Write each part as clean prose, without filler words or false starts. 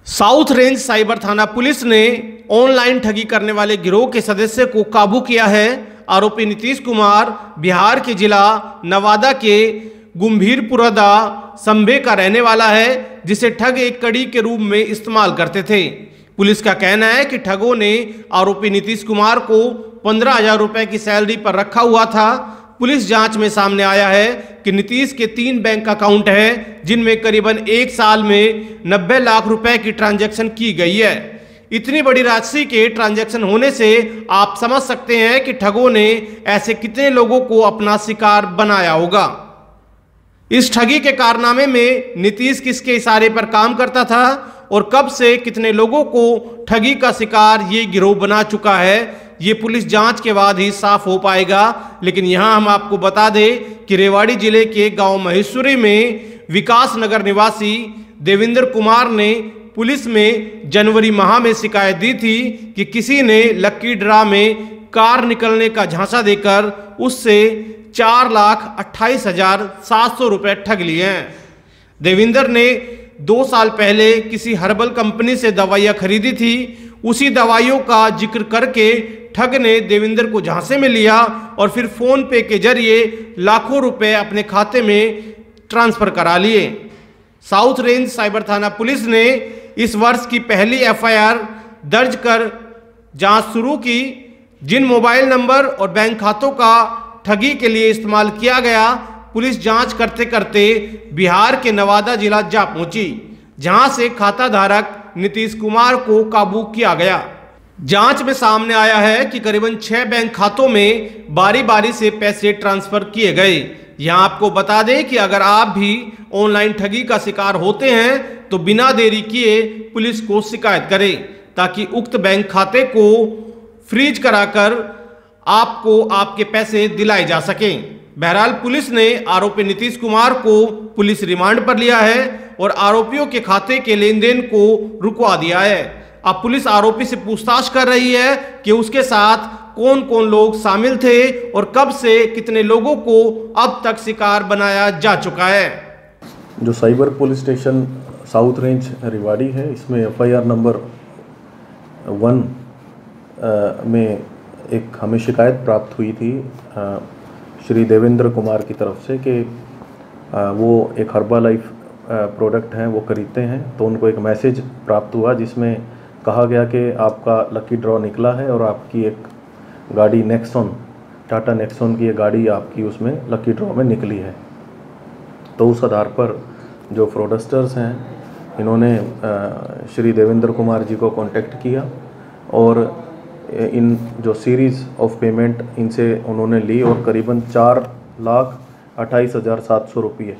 South range cyber थाना police ने online ठगी करने वाले गिरोह के सदस्य को काबू किया है। आरोपी नीतीश कुमार बिहार के जिला नवादा के गंभीरपुरदा संभे का रहने वाला है, जिसे ठग एक कड़ी के रूप में इस्तेमाल करते थे। पुलिस का कहना है कि ठगों ने आरोपी नीतीश कुमार को 15,000 रुपए की सैलरी पर रखा हुआ था। पुलिस जांच में सामने आया है कि नीतीश के 3 बैंक अकाउंट हैं, जिनमें करीबन 1 साल में 90 लाख रुपए की ट्रांजैक्शन की गई है। इतनी बड़ी राशि के ट्रांजैक्शन होने से आप समझ सकते हैं कि ठगों ने ऐसे कितने लोगों को अपना शिकार बनाया होगा। इस ठगी के कारनामे में नीतीश किसके इशारे पर काम करता था और कब से कितने लोगों को ठगी का शिकार ये गिरोह बना चुका है, ये पुलिस जांच के बाद ही साफ हो पाएगा। लेकिन यहां हम आपको बता दें कि रेवाड़ी जिले के गांव महेश्वरी में विकास नगर निवासी देवेंद्र कुमार ने पुलिस में जनवरी माह में शिकायत दी थी कि किसी ने लक्की ड्रा में कार निकलने का झांसा देकर उससे 4,28,700 रुपए ठग लिए हैं। देवेंद्र ने 2 साल पहले किसी हर्बल कंपनी से दवाइयां खरीदी थी। उसी दवाइयों का जिक्र करके ठग ने देवेंद्र को झांसे में लिया और फिर फोन पे के जरिए लाखों रुपए अपने खाते में ट्रांसफर करा लिए। साउथ रेंज साइबर थाना पुलिस ने इस वर्ष की पहली एफआईआर दर्ज कर जांच शुरू की। जिन मोबाइल नंबर और बैंक खातों का ठगी के लिए इस्तेमाल किया गया, पुलिस जांच करते करते बिहार के नवादा जिला जा पहुंची, जहां से खाता धारक नीतीश कुमार को काबू किया गया। जांच में सामने आया है कि करीबन 6 बैंक खातों में बारी बारी से पैसे ट्रांसफर किए गए। यहां आपको बता दें कि अगर आप भी ऑनलाइन ठगी का शिकार होते हैं तो बिना देरी किए पुलिस को शिकायत करें, ताकि उक्त बैंक खाते को फ्रीज कराकर आपको आपके पैसे दिलाए जा सकें। बहरहाल पुलिस ने आरोपी नीतीश कुमार को पुलिस रिमांड पर लिया है और आरोपियों के खाते के लेन देन को रुकवा दिया है। अब पुलिस आरोपी से पूछताछ कर रही है कि उसके साथ कौन कौन लोग शामिल थे और कब से कितने लोगों को अब तक शिकार बनाया जा चुका है। जो cyber police station south range Rewari है, इसमें एफआईआर नंबर 1 में एक हमें शिकायत प्राप्त हुई थी श्री देवेंद्र कुमार की तरफ से कि वो एक हर्बल लाइफ प्रोडक्ट हैं, वो खरीदते हैं। तो उनको एक मैसेज प्राप्त हुआ जिसमें कहा गया कि आपका लकी ड्रॉ निकला है और आपकी एक गाड़ी नेक्सॉन, टाटा नेक्सॉन की एक गाड़ी आपकी उसमें लकी ड्रॉ में निकली है। तो उस आधार पर जो फ्रॉडस्टर्स हैं, इन्होंने श्री देवेंद्र कुमार जी को कांटेक्ट किया और इन जो सीरीज़ ऑफ पेमेंट इनसे उन्होंने ली और करीबन 4,28,700 रुपये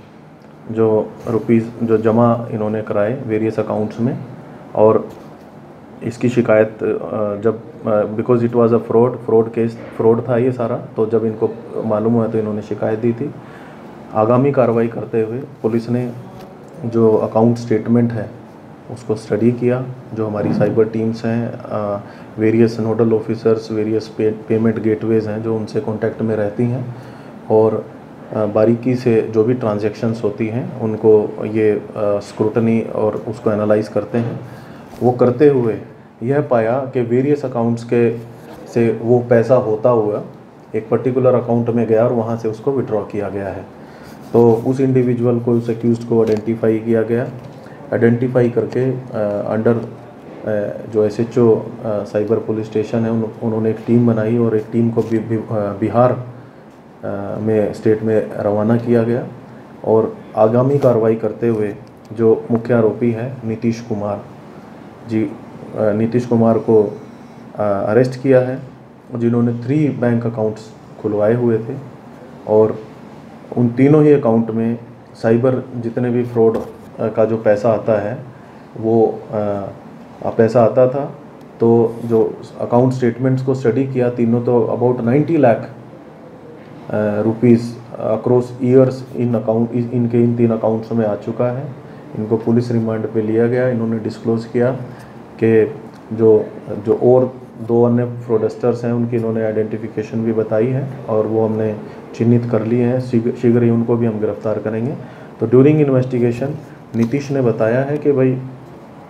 जो जमा इन्होंने कराए वेरियस अकाउंट्स में। और इसकी शिकायत जब because it was a fraud case, fraud था ये सारा, तो जब इनको मालूम हुआ तो इन्होंने शिकायत दी थी। आगामी कार्रवाई करते हुए पुलिस ने जो अकाउंट स्टेटमेंट है उसको स्टडी किया। जो हमारी साइबर टीम्स हैं, various nodal officers, various payment gateways हैं जो उनसे कांटेक्ट में रहती हैं और बारीकी से जो भी ट्रांजैक्शंस होती हैं उनको ये स्क्रूटनी और उसको एनालाइज करते हैं। वो करते हुए यह पाया कि वेरियस अकाउंट्स के से वो पैसा होता हुआ एक पर्टिकुलर अकाउंट में गया और वहाँ से उसको विड्रॉ किया गया है। तो उस इंडिविजुअल को, उस एक्यूज्ड को आइडेंटिफाई किया गया। आइडेंटिफाई करके अंडर जो एसएचओ साइबर पुलिस स्टेशन है उन्होंने एक टीम बनाई और एक टीम को बिहार में स्टेट में रवाना किया गया और आगामी कार्रवाई करते हुए जो मुख्य आरोपी है नीतीश कुमार जी, नीतीश कुमार को अरेस्ट किया है, जिन्होंने 3 बैंक अकाउंट्स खुलवाए हुए थे और उन तीनों ही अकाउंट में साइबर जितने भी फ्रॉड का जो पैसा आता है वो पैसा आता था। तो जो अकाउंट स्टेटमेंट्स को स्टडी किया, तीनों तो about 90 lakh rupees across years in 3 accounts में आ चुका है। इनको पुलिस रिमांड पे लिया गया। इन्होंने डिस्क्लोज़ किया कि जो और 2 अन्य फ्रॉडस्टर्स हैं उनकी इन्होंने आइडेंटिफिकेशन भी बताई है और वो हमने चिन्हित कर लिए हैं। शीघ्र ही उनको भी हम गिरफ्तार करेंगे। तो ड्यूरिंग इन्वेस्टिगेशन नीतीश ने बताया है कि भाई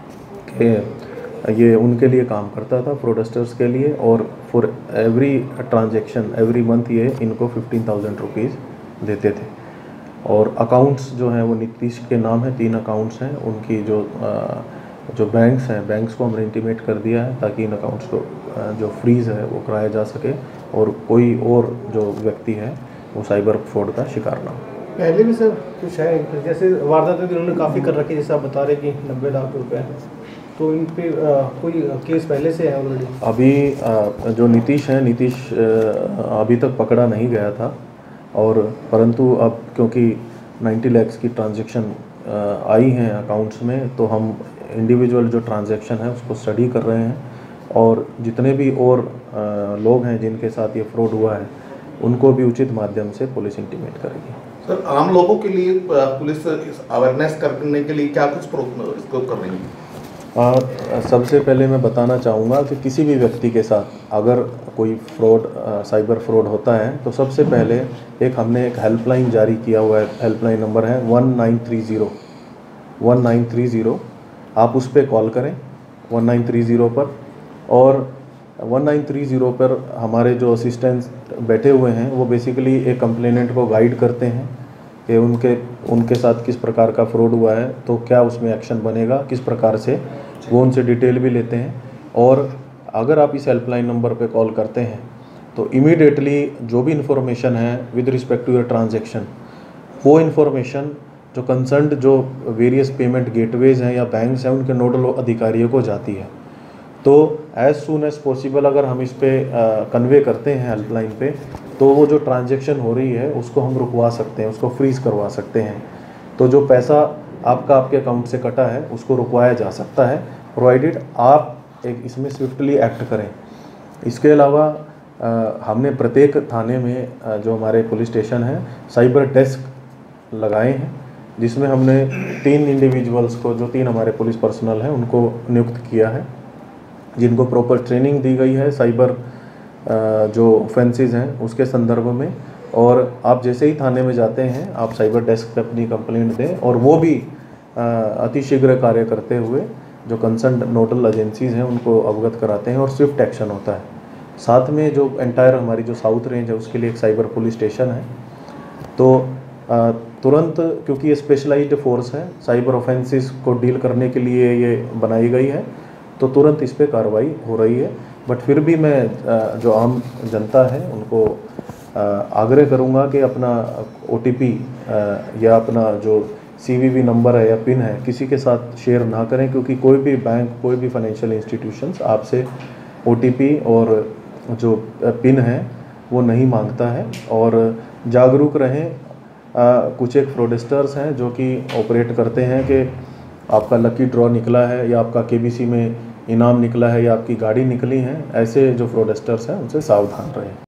कि ये उनके लिए काम करता था, फ्रॉडस्टर्स के लिए, और for every transaction every month ये इनको 15,000 रुपीज़ देते थे। और अकाउंट्स जो हैं वो नीतीश के नाम है, 3 अकाउंट्स हैं उनकी, जो बैंक्स हैं, बैंक्स को हमने इंटीमेट कर दिया है ताकि इन अकाउंट्स को जो फ्रीज़ है वो कराया जा सके और कोई और जो व्यक्ति है वो साइबर फ्रॉड का शिकार ना हो। पहले भी सर कुछ है, जैसे वारदातें भी उन्होंने काफ़ी कर रखी, जैसे आप बता रहे कि 90 लाख रुपए, तो इन पे कोई केस पहले से है ऑलरेडी? अभी जो नीतीश है, नीतीश अभी तक पकड़ा नहीं गया था, और परंतु अब क्योंकि 90 लाख की ट्रांजैक्शन आई हैं अकाउंट्स में, तो हम इंडिविजुअल जो ट्रांजैक्शन है उसको स्टडी कर रहे हैं, और जितने भी और लोग हैं जिनके साथ ये फ्रॉड हुआ है उनको भी उचित माध्यम से पुलिस इंटीमेट करेगी। सर, आम लोगों के लिए पुलिस अवेयरनेस करने के लिए क्या कुछ इसको कर रही है? सबसे पहले मैं बताना चाहूँगा कि किसी भी व्यक्ति के साथ अगर कोई फ्रॉड, साइबर फ्रॉड होता है, तो सबसे पहले हमने एक हेल्पलाइन जारी किया हुआ है। हेल्पलाइन नंबर है 1930। आप उस पर कॉल करें 1930 पर, और 1930 पर हमारे जो असिस्टेंट्स बैठे हुए हैं वो बेसिकली एक कंप्लेनेंट को गाइड करते हैं कि उनके साथ किस प्रकार का फ्रॉड हुआ है, तो क्या उसमें एक्शन बनेगा, किस प्रकार से, वो उनसे डिटेल भी लेते हैं। और अगर आप इस हेल्पलाइन नंबर पे कॉल करते हैं तो इमीडिएटली जो भी इंफॉर्मेशन है with respect to your transaction, वो इन्फॉर्मेशन जो कंसर्न्ड जो वेरियस पेमेंट गेटवेज हैं या बैंक्स हैं उनके नोडल अधिकारियों को जाती है। तो एज सून एज पॉसिबल अगर हम इस पे कन्वे करते हैं हेल्पलाइन पे, तो वो जो ट्रांजैक्शन हो रही है उसको हम रुकवा सकते हैं, उसको फ्रीज़ करवा सकते हैं। तो जो पैसा आपके अकाउंट से कटा है उसको रुकवाया जा सकता है, प्रोवाइडेड आप एक इसमें स्विफ्टली एक्ट करें। इसके अलावा हमने प्रत्येक थाने में जो हमारे पुलिस स्टेशन हैं साइबर डेस्क लगाए हैं, जिसमें हमने 3 इंडिविजुअल्स को, जो 3 हमारे पुलिस पर्सनल हैं उनको नियुक्त किया है, जिनको प्रॉपर ट्रेनिंग दी गई है साइबर जो ऑफेंसेस हैं उसके संदर्भ में। और आप जैसे ही थाने में जाते हैं आप साइबर डेस्क पे अपनी कंप्लेंट दें, और वो भी अतिशीघ्र कार्य करते हुए जो कंसर्न नोडल एजेंसीज़ हैं उनको अवगत कराते हैं और स्विफ्ट एक्शन होता है। साथ में जो एंटायर हमारी जो साउथ रेंज है उसके लिए एक साइबर पुलिस स्टेशन है, तो तुरंत, क्योंकि ये स्पेशलाइज्ड फोर्स है, साइबर ऑफेंसेस को डील करने के लिए ये बनाई गई है, तो तुरंत इस पर कार्रवाई हो रही है। बट फिर भी मैं जो आम जनता है उनको आग्रह करूंगा कि अपना OTP या अपना जो CVV नंबर है या पिन है किसी के साथ शेयर ना करें, क्योंकि कोई भी बैंक, कोई भी फाइनेंशियल इंस्टीट्यूशंस आपसे OTP और जो पिन है वो नहीं मांगता है। और जागरूक रहें, कुछ एक फ्रॉडस्टर्स हैं जो कि ऑपरेट करते हैं कि आपका लकी ड्रॉ निकला है या आपका KBC में इनाम निकला है या आपकी गाड़ी निकली है, ऐसे जो फ्रॉडस्टर्स हैं उनसे सावधान रहें।